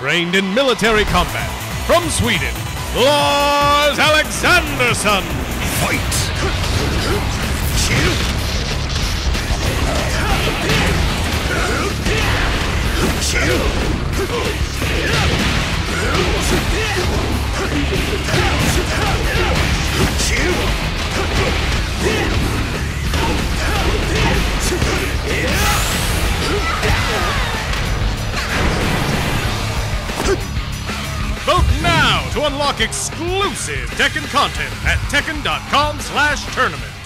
trained in military combat. From Sweden, Lars Alexandersson. Fight! Vote now to unlock exclusive Tekken content at tekken.com/tournament.